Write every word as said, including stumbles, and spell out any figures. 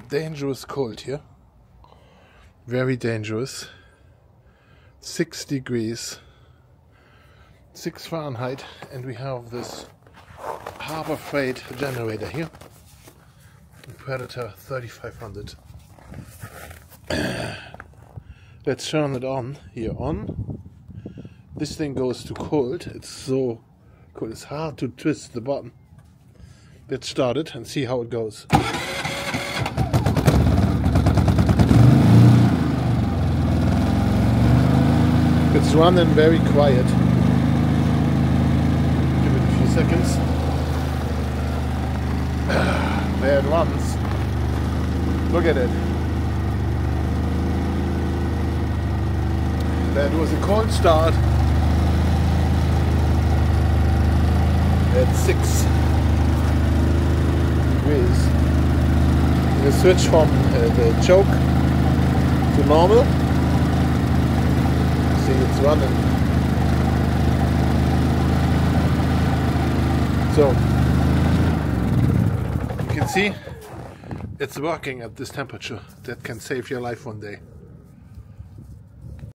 dangerous cold here. Very dangerous. Six degrees, six Fahrenheit, and we have this Harbor Freight generator here. Predator thirty-five hundred. Let's turn it on. Here on. This thing goes to cold. It's so cold. It's hard to twist the button. Let's start it and see how it goes. It's running very quiet. Give it a few seconds. There it runs. Look at it. That was a cold start at six degrees. We switch from uh, the choke to normal. See, it's running. So you can see it's working at this temperature. That can save your life one day.